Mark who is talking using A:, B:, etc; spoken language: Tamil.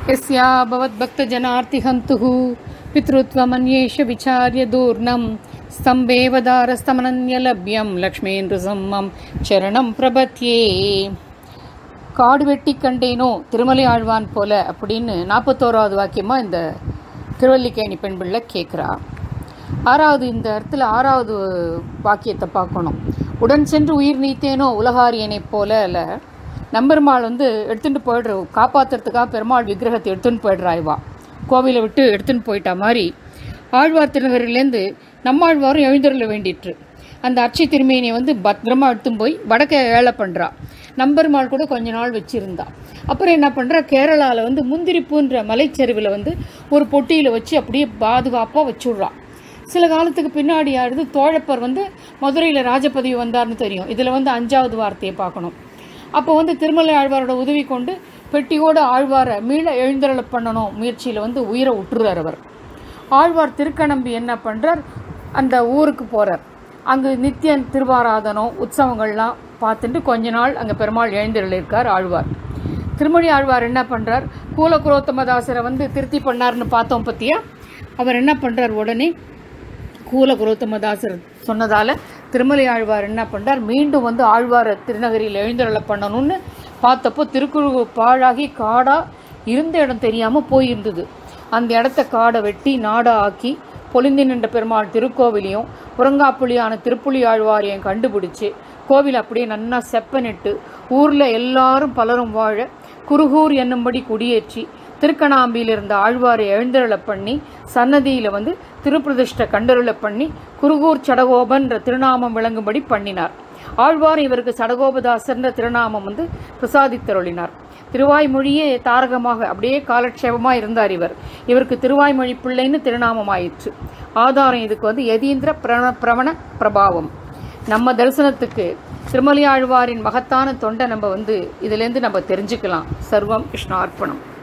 A: यस्या भवद्भक्तजनार्तिहन्तुः पितृत्वमन्येष विचार्य दूर्णं स्तम्भेवदारस्तमनन्यलभ्यं लक्ष्मीन्द्रसம்மம் சரணம் பிரபத்யே. காடு வெட்டி கண்டேனோ திருமலை ஆழ்வான் போல அப்படின்னு 41வது வாக்கியமாக இந்த திருவல்லிக்கேணி பெண் பிள்ளை கேட்குறா. இந்த இடத்துல 6வது வாக்கியத்தை பார்க்கணும். உடன் சென்று உயிர் நீத்தேனோ உலகாரியனை போல இல்லை, நம்பெருமாள் எடுத்துகிட்டு போய்டுற, காப்பாற்றுறதுக்காக பெருமாள் விக்கிரகத்தை எடுத்துன்னு போய்டுறாய்வா, கோவிலை விட்டு எடுத்துன்னு போயிட்டா மாதிரி ஆழ்வார் திருநகரிலேருந்து நம்மாழ்வாரும் எழுந்தருள வேண்டிட்டு அந்த அர்ச்சை திருமேனியை பத்திரமா எடுத்துன்னு போய் வடக்க ஏழை பண்ணுறா. நம்பெருமாள் கூட கொஞ்ச நாள் வச்சுருந்தா. அப்புறம் என்ன பண்ணுறா, கேரளாவில் முந்திரிப்புன்ற மலைச்சரிவில் ஒரு பொட்டியில் வச்சு அப்படியே பாதுகாப்பாக வச்சுடுறா. சில காலத்துக்கு பின்னாடி ஆடுது தோழப்பர் மதுரையில் ராஜபதவி வந்தார்னு தெரியும். இதில் 5வது வார்த்தையை பார்க்கணும். அப்போ திருமலை ஆழ்வாரோட உதவி கொண்டு பெட்டியோட ஆழ்வாரை மீள எழுந்தருள பண்ணணும் முயற்சியில் உயிரை விட்டுறார் அவர். ஆழ்வார் திருக்கணம்பி என்ன பண்ணுறார், அந்த ஊருக்கு போகிறார். அங்கு நித்திய திருவாராதனம் உற்சவங்கள்லாம் பார்த்துட்டு கொஞ்ச நாள் அங்கே பெருமாள் எழுந்தருளிருக்கார் ஆழ்வார். திருமொழி ஆழ்வார் என்ன பண்ணுறார், கூலகுரோத்தமதாசரை திருத்தி பண்ணார்னு பார்த்தோம் பற்றியா. அவர் என்ன பண்ணுறார், உடனே கூலகுரோத்தமதாசர் சொன்னதால் திருமலை ஆழ்வார் என்ன பண்ணுறார், மீண்டும் ஆழ்வாரை திருநகரியில் எழுந்தருள பண்ணணும்னு பார்த்தப்போ திருக்குறு பாழாகி காடாக இருந்த இடம் தெரியாமல் போயிருந்தது. அந்த இடத்த காடை வெட்டி நாடா ஆக்கி பொலிந்தி நின்ற பெருமாள் திருக்கோவிலையும் புறங்காப்புலியான திருப்புலி ஆழ்வாரையும் கண்டுபிடிச்சி கோவில் அப்படியே நன்னா செப்பனிட்டு ஊரில் எல்லாரும் பலரும் வாழ குருகூர் என்னும்படி குடியேற்றி திருக்கணாம்பியில் இருந்த ஆழ்வாரை எழுந்தருள பண்ணி சன்னதியில் திருப்பிரதிஷ்ட கண்டருள பண்ணி குருகூர் சடகோபன்ற திருநாமம் விளங்கும்படி பண்ணினார். ஆழ்வார் இவருக்கு சடகோபதாசர்ன்ற திருநாமம் பிரசாதித்தருளினார். திருவாய்மொழியே தாரகமாக அப்படியே காலட்சேபமாக இருந்தார் இவருக்கு திருவாய்மொழி பிள்ளைன்னு திருநாமம் ஆயிற்று. ஆதாரம் இதுக்கு யதீந்திர பிரவண பிரபாவம். நம்ம தரிசனத்துக்கு திருமலை ஆழ்வாரின் மகத்தான தொண்டை நம்ம இதுலேருந்து நம்ம தெரிஞ்சுக்கலாம். சர்வம் கிருஷ்ணார்ப்பணம்.